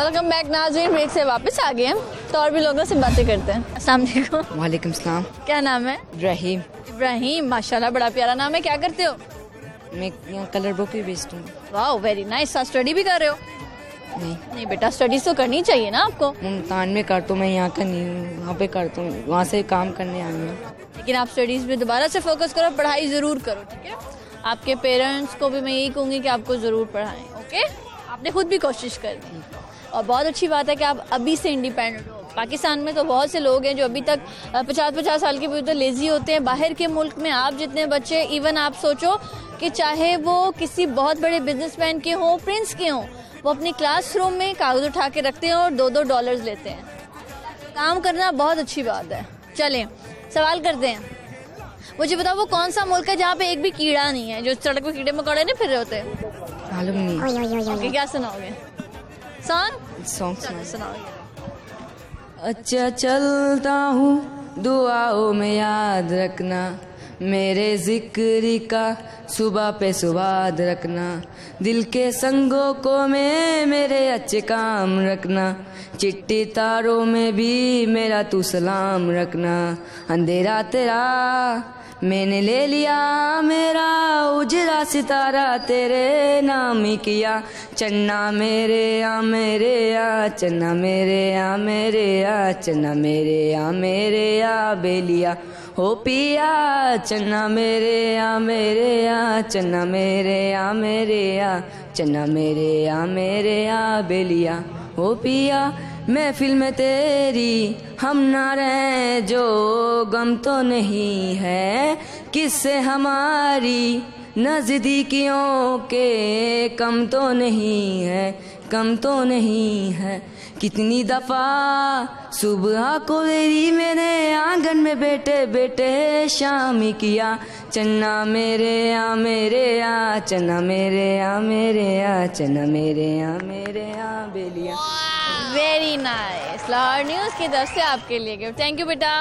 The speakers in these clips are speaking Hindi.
वेलकम बैक नाज़रीन, ब्रेक से वापस आ गए हैं तो और भी लोगों से बातें करते हैं। अस्सलाम वालेकुम। वालेकुम सलाम। क्या नाम है? इब्राहिम। इब्राहिम, माशाल्लाह बड़ा प्यारा नाम है। क्या करते हो? मैं यहाँ कलर बुक भी बेचती हूँ। वाह वेरी नाइस। साथ स्टडी भी कर रहे हो? नहीं बेटा, स्टडीज तो करनी चाहिए ना आपको। मुल्तान में करता हूँ, मैं यहाँ का नहीं हूँ, वहाँ पे करता हूँ, वहाँ से काम करने आई हूँ। लेकिन आप स्टडीज में दोबारा से फोकस करो, पढ़ाई जरूर करो, ठीक है? आपके पेरेंट्स को भी मैं यही कहूँगी कि आपको जरूर पढ़ाएं, ओके? आपने खुद भी कोशिश कर दी और बहुत अच्छी बात है कि आप अभी से इंडिपेंडेंट हो। पाकिस्तान में तो बहुत से लोग हैं जो अभी तक 50-50 साल के भी तो लेजी होते हैं। बाहर के मुल्क में आप जितने बच्चे, इवन आप सोचो कि चाहे वो किसी बहुत बड़े बिजनेसमैन के हों, प्रिंस के हों, वो अपनी क्लासरूम में कागज उठा के रखते हैं और $2 लेते हैं। काम करना बहुत अच्छी बात है। चलें सवाल करते हैं। मुझे बताओ वो कौन सा मुल्क है जहाँ पे एक भी कीड़ा नहीं है, जो सड़क पे कीड़े मकोड़े नहीं फिर रहे होते? मालूम नहीं। क्या सुनाओगे? सॉन्ग सुनाओगे? अच्छा चलता हूँ, दुआओं में याद रखना, मेरे जिक्र का सुबह पे सुवाद रखना, दिल के संगों को में मेरे अच्छे काम रखना, चिट्टी तारों में भी मेरा तू सलाम रखना, अंधेरा तेरा मैंने ले लिया, मेरा उजरा सितारा तेरे नाम ही किया, चन्ना मेरे आ मेरे आ, चन्ना मेरे आ मेरे आ, चन्ना मेरे आ मेरे आ बेलिया हो पिया, चन्ना मेरे आ मेरे आ, चन्ना मेरे आ मेरे आ, चन्ना मेरे आ मेरे आ बेलिया हो पिया। महफिल में तेरी हम ना रहे जो गम तो नहीं है, किससे हमारी नजदीकियों के कम तो नहीं है, कम तो नहीं है। कितनी दफा सुबह को मेरी मेरे आंगन में बैठे बैठे शाम ही किया, चन्ना मेरे आ मेरे आ, चन्ना मेरे आ मेरे आ, चन्ना मेरे आ मेरे आ बेलिया। Very nice. लाहौर न्यूज़ की तरफ से आपके लिए गिफ्ट। थैंक यू बेटा।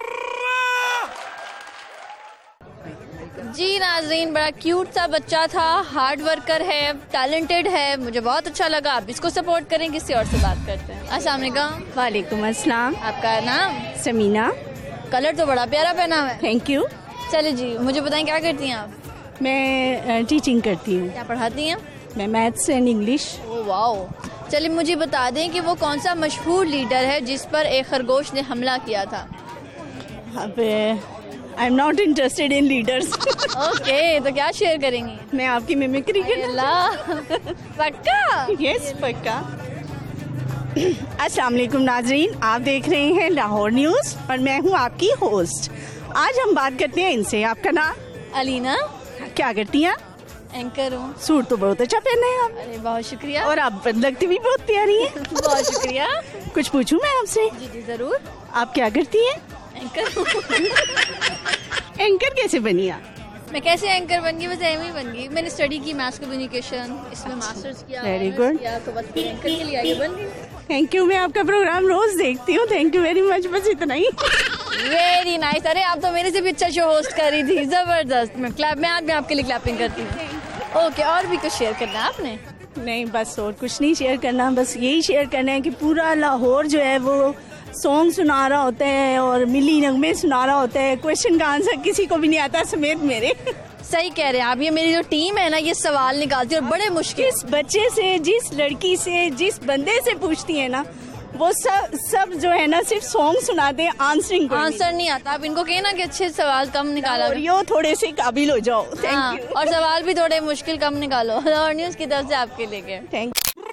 जी नाज़रीन, बड़ा क्यूट सा बच्चा था, हार्ड वर्कर है, टैलेंटेड है, मुझे बहुत अच्छा लगा। आप इसको सपोर्ट करें। किसी और से बात करते हैं। अस्सलाम वालेकुम। वालेकुम अस्सलाम। आपका नाम? समीना। कलर तो बड़ा प्यारा पहना है। Thank you. चलिए जी, मुझे बताएं क्या करती हैं आप? मैं टीचिंग करती हूँ। क्या पढ़ाती हैं? मैं maths and English. Oh wow. चलिए मुझे बता दें कि वो कौन सा मशहूर लीडर है जिस पर एक खरगोश ने हमला किया था? अब I am not interested in leaders. Okay, तो क्या शेयर करेंगी? मैं आपकी मिमिक्री करना। पक्का? यस पक्का। अस्सलाम वालेकुम नाजरीन, आप देख रहे हैं लाहौर न्यूज़ और मैं हूँ आपकी होस्ट। आज हम बात करते हैं इनसे। आपका नाम? अलीना। क्या करती हैं? एंकर हूँ। सूट तो बहुत अच्छा पहना है आप। अरे बहुत शुक्रिया। और आप लगती भी बहुत प्यारी हैं। बहुत शुक्रिया। कुछ पूछूं मैं आपसे? जी जी जरूर। आप क्या करती हैं? एंकर। एंकर कैसे बनी आप? मैं कैसे एंकर बन गई? बस एम ही बन गई। मैंने स्टडी की मास कम्युनिकेशन, इसमें मास्टर्स किया। Very good. तो बस एंकर के लिए आगे बन गई। Thank you. मैं आपका प्रोग्राम रोज देखती हूँ। Thank you very much. बस इतना ही। Very nice. अरे आप तो मेरे से भी अच्छा शो होस्ट कर रही थी। जबरदस्त। मैं आज भी आपके लिए क्लैपिंग करती हूँ। ओके, और भी कुछ शेयर करना है आपने? नहीं, बस और कुछ नहीं शेयर करना। बस यही शेयर करना है कि पूरा लाहौर जो है वो सॉन्ग सुना रहा होता है और मिली नगमे सुना रहा होता है। क्वेश्चन का आंसर किसी को भी नहीं आता, समेत मेरे। सही कह रहे हैं आप। ये मेरी जो टीम है ना, ये सवाल निकालती है और बड़े मुश्किल। जिस बच्चे से, जिस लड़की से, जिस बंदे से पूछती है ना, वो सब जो है ना सिर्फ सॉन्ग सुनाते हैं, आंसर नहीं आता। आप इनको कहना कि अच्छे सवाल कम निकाला और यो थोड़े से काबिल हो जाओ। Thank you. और सवाल भी थोड़े मुश्किल कम निकालो। और न्यूज़ की तरफ से आपके लिए थैंक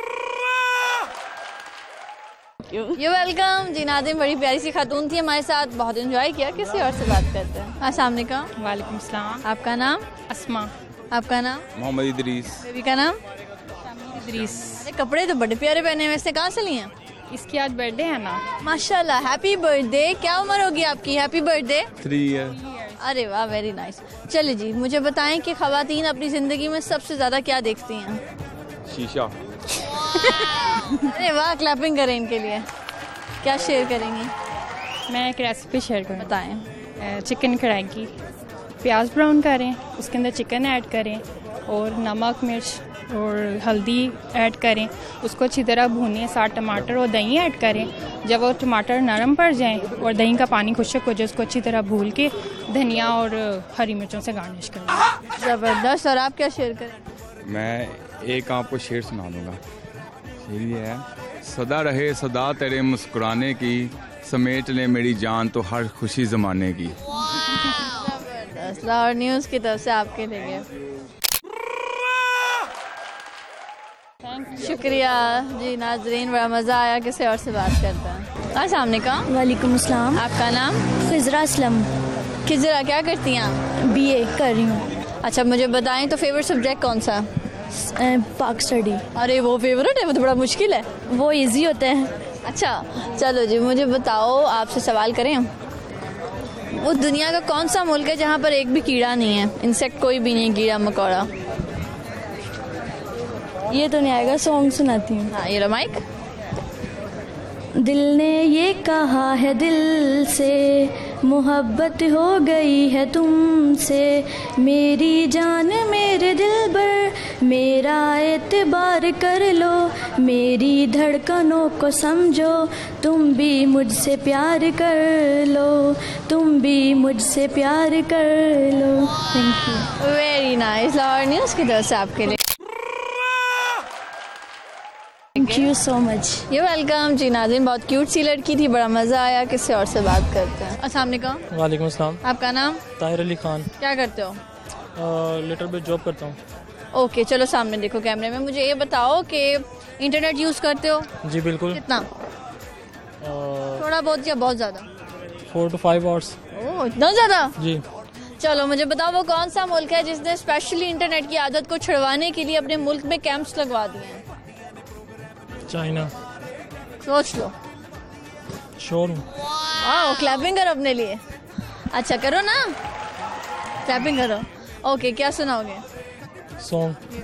यू। You welcome. जी नाज़रीन, बड़ी प्यारी सी खातून थी हमारे साथ, बहुत एंजॉय किया। किसी और से बात करते हैं। अस्सलाम वालेकुम। वालेकुम सलाम। आपका नाम? अस्मा। आपका नाम? मोहम्मद इदरीस। बेबी का नाम? इदरीस। कपड़े तो बड़े प्यारे पहने हुए, कहाँ से लिए? इसकी आज बर्थडे है ना। माशाल्लाह, हैप्पी बर्थडे। क्या उम्र होगी आपकी? Happy birthday. 3 ईयर। अरे वाह, वेरी नाइस। चलिए जी, मुझे बताएं कि खवातीन अपनी जिंदगी में सबसे ज्यादा क्या देखती हैं? शीशा। अरे वाह, क्लैपिंग करें इनके लिए। क्या शेयर करेंगी? मैं एक रेसिपी शेयर करूँ। बताएं। चिकन कढ़ाई की। प्याज ब्राउन करें, उसके अंदर चिकन ऐड करें और नमक मिर्च और हल्दी ऐड करें, उसको अच्छी तरह भूनें, साथ टमाटर और दही ऐड करें। जब वो टमाटर नरम पड़ जाएं और दही का पानी खुश्क हो जाए, उसको अच्छी तरह भून के धनिया और हरी मिर्चों से गार्निश करें। ज़बरदस्त। और आप क्या शेयर करें? मैं एक आपको शेर सुना दूंगा। शेर ये है, सदा रहे सदा तेरे मुस्कुराने की, समेट ले मेरी जान तो हर खुशी ज़माने की। ज़बरदस्त। लाहौर न्यूज़ की तरफ से आपके लिए शुक्रिया जी। नाजरीन, बड़ा मज़ा आया। किसी और से बात करते हैं। अस्सलाम वालेकुम। वालेकुम अस्सलाम। आपका नाम? खिजरा असलम। खिजरा, क्या करती हैं आप? BA कर रही हूँ। अच्छा, मुझे बताएं तो फेवरेट सब्जेक्ट कौन सा? पाक स्टडी। अरे वो फेवरेट है, वो तो बड़ा मुश्किल है। वो इजी होते हैं। अच्छा चलो जी, मुझे बताओ, आपसे सवाल करें, वो दुनिया का कौन सा मुल्क है जहाँ पर एक भी कीड़ा नहीं है, इंसेक्ट कोई भी नहीं, कीड़ा मकोड़ा? ये तो नहीं आएगा, सॉन्ग सुनाती हूँ। हाँ, ये लो माइक। दिल ने ये कहा है दिल से, मोहब्बत हो गई है तुमसे, मेरी जान मेरे दिल पर मेरा एतबार कर लो, मेरी धड़कनों को समझो, तुम भी मुझसे प्यार कर लो, तुम भी मुझसे प्यार कर लो। Thank you. Very nice. Lahore news की तरफ से आपके लिए थैंक यू सो मच। ये वेलकम जी। नाज़रीन, बहुत क्यूट सी लड़की थी, बड़ा मज़ा आया। किसी और से बात करते हैं। अस्सलाम वालेकुम। वालेकुम अस्सलाम। आपका नाम? ताहिर अली खान। क्या करते हो? लिटिल बिट जॉब करता हूँ। ओके, चलो सामने देखो कैमरे में। मुझे ये बताओ कि इंटरनेट यूज़ करते हो? जी बिल्कुल। कितना? थोड़ा बहुत या बहुत ज़्यादा? 4 to 5 आवर्स। ओह, इतना ज़्यादा? जी। चलो मुझे बताओ, वो कौन सा मुल्क है जिसने स्पेशली इंटरनेट की आदत को छुड़वाने के लिए अपने मुल्क में कैंप्स लगवा दिए हैं? चाइना। सोच लो। श्योर हूँ। वाह, क्लैपिंग करो अपने लिए। अच्छा करो ना, क्लैपिंग करो। ओके, क्या सुनाओगे? सॉन्ग।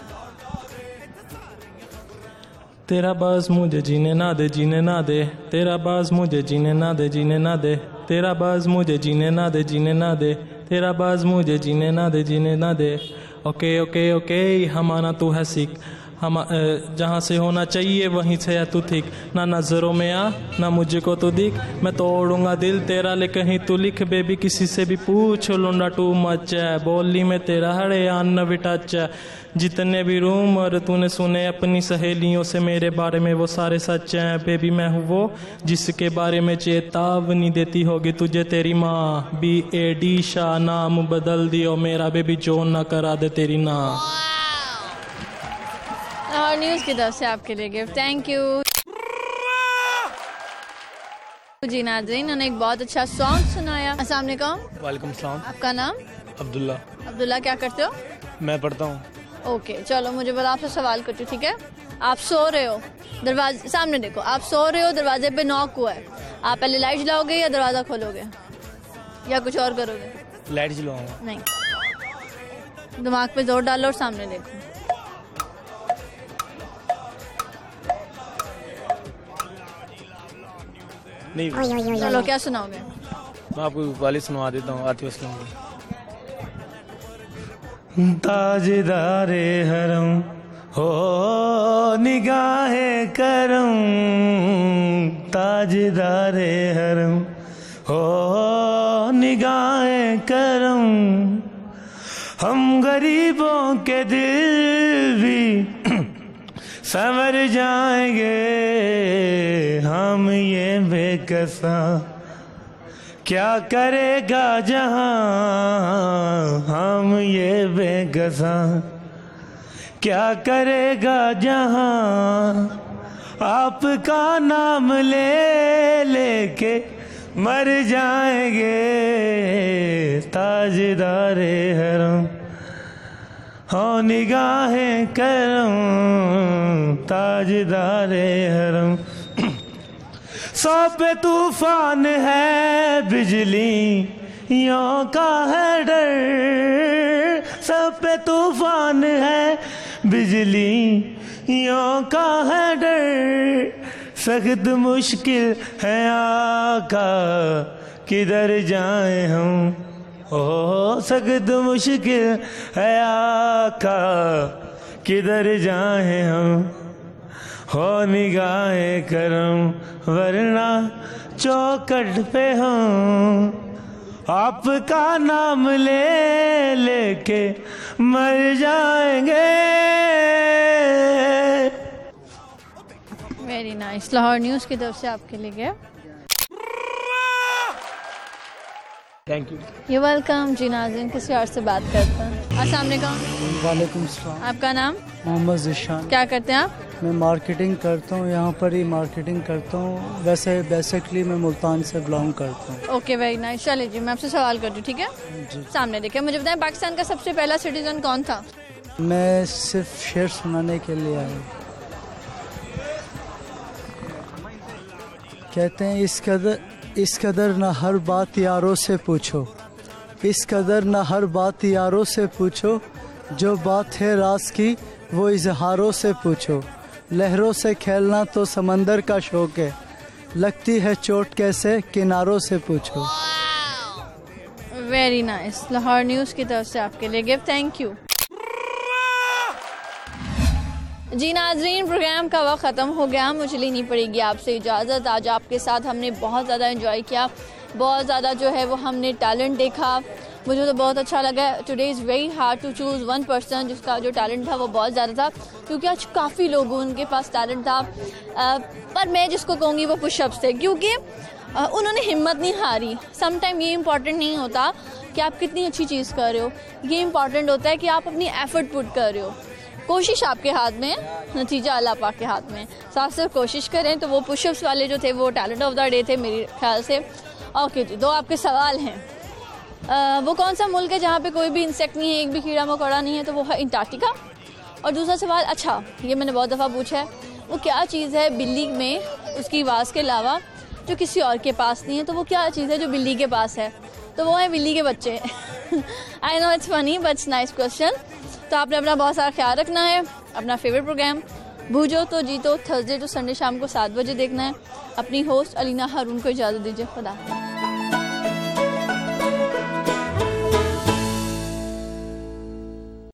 तेरा बाज मुझे जीने ना दे, जीने ना दे, तेरा बाज मुझे जीने ना दे, जीने ना दे, तेरा बाज मुझे जीने ना दे, जीने ना दे, तेरा बाज मुझे जीने ना दे, जीने ना दे। ओके ओके ओके, हमारा तू है सीख, हम जहाँ से होना चाहिए वहीं से है तू ठीक, ना नज़रों में आ ना मुझे को तू दिख, मैं तोड़ूंगा दिल तेरा ले कहीं तू लिख, बेबी किसी से भी पूछ लूंडा टू मच है, बोली में तेरा हरे आन न टच है, जितने भी रूमर तूने सुने अपनी सहेलियों से मेरे बारे में वो सारे सच हैं, बेबी मैं हूँ वो जिसके बारे में चेतावनी देती होगी तुझे तेरी माँ, BAD शाह नाम बदल दियो मेरा, बेबी जो ना करा दे तेरी ना। और न्यूज़ की तरफ से आपके लिए गिफ्ट। थैंक यू जी। नाज़रीन, उन्होंने एक बहुत अच्छा सॉन्ग सुनाया। अस्सलाम वालेकुम। वालेकुम सलाम। आपका नाम? अब्दुल्ला। अब्दुल्ला, क्या करते हो? मैं पढ़ता हूँ। ओके, चलो मुझे बता, आपसे सवाल करती हूँ, ठीक है? आप सो रहे हो, दरवाजे सामने देखो, आप सो रहे हो, दरवाजे पे नॉक हुआ है, आप पहले लाइट जलाओगे या दरवाज़ा खोलोगे या कुछ और करोगे? लाइट जलाऊंगा। नहीं, दिमाग पे जोर डालो और सामने देखो। नहीं। चलो, क्या सुनाओगे? मैं आपको वाली सुनवा देता हूँ, आतिफ असलम की। ताजदारे हरम हो निगाहे करम, ताजदारे हरम हो निगाहे करम, हम गरीबों के दिल भी संवर जाएंगे, हम ये बेकसा क्या करेगा जहां, हम ये बेकसा क्या करेगा जहां, आपका नाम ले लेके मर जाएंगे, ताजदारे हरम हो निगाहें करम, ताजदारे हरम। 100 पे तूफान है बिजली यों का है डर, 100 पे तूफान है बिजली यों का है डर, सख्त मुश्किल है आका किधर जाए हम, ओ सख्त मुश्किल है आका किधर जाए हम, हो निगाहे करम, वरना चौखट पे हम आपका नाम ले लेके मर जाएंगे। Very nice. लाहौर न्यूज़ की तरफ से आपके लिए गया। Thank you. You welcome. जी नाज़रीन, किसी और से बात करते हैं। अस्सलाम वालेकुम। वालेकुम सलाम। आपका नाम? मोहम्मद ज़िशान। क्या करते हैं आप? मैं मार्केटिंग करता हूँ, यहाँ पर ही मार्केटिंग करता हूँ। वैसे बेसिकली मैं मुल्तान से बिलोंग करता हूँ। Okay, very nice. चलिए जी, मैं आपसे सवाल करती हूँ, ठीक है? जी। सामने देखिए, मुझे बताएं पाकिस्तान का सबसे पहला सिटीजन कौन था? मैं सिर्फ शेर सुनाने के लिए आया हूँ। कहते हैं इस कदर न हर बात यारों से पूछो, इस कदर न हर बात यारों से पूछो, जो बात है राज की वो इजहारों से पूछो। लहरों से खेलना तो समंदर का शौक है, लगती है चोट कैसे किनारों से पूछो। Very nice. लाहौर न्यूज़ की तरफ से आपके लिए गिफ्ट। Thank you. जी नाजरीन, प्रोग्राम का वक्त ख़त्म हो गया, मुझे लेनी पड़ेगी आपसे इजाज़त। आज आपके साथ हमने बहुत ज़्यादा एंजॉय किया, बहुत ज़्यादा जो है वो हमने टैलेंट देखा, मुझे तो बहुत अच्छा लगा। Today is very hard to choose one person जिसका जो टैलेंट था वो बहुत ज़्यादा था, क्योंकि आज काफ़ी लोगों उनके पास टैलेंट था। पर मैं जिसको कहूँगी वो पुशअप्स थे, क्योंकि उन्होंने हिम्मत नहीं हारी। सम टाइम ये इम्पॉर्टेंट नहीं होता कि आप कितनी अच्छी चीज़ कर रहे हो, ये इम्पॉर्टेंट होता है कि आप अपनी एफर्ट पुट कर रहे हो। कोशिश आपके हाथ में, नतीजा अल्लाह पाक के हाथ में। साफ सिर्फ कोशिश करें। तो वो पुशअप्स वाले जो थे वो टैलेंट ऑफ द डे थे मेरे ख्याल से। ओके जी, दो आपके सवाल हैं। वो कौन सा मुल्क है जहाँ पे कोई भी इंसेक्ट नहीं है, एक भी कीड़ा मकोड़ा नहीं है? तो वो है अंटार्कटिका। और दूसरा सवाल, अच्छा ये मैंने बहुत दफ़ा पूछा है, वो क्या चीज़ है बिल्ली में उसकी आवाज़ के अलावा जो किसी और के पास नहीं है? तो वो क्या चीज़ है जो बिल्ली के पास है? तो वो है बिल्ली के बच्चे। I know it's funny but it's nice question. तो आपने अपना बहुत सारा ख्याल रखना है। अपना फेवरेट प्रोग्राम भूजो तो जीतो थर्सडे टू संडे शाम को 7 बजे देखना है। अपनी होस्ट अलीना हारून को इजाज़त दीजिए। खुदा।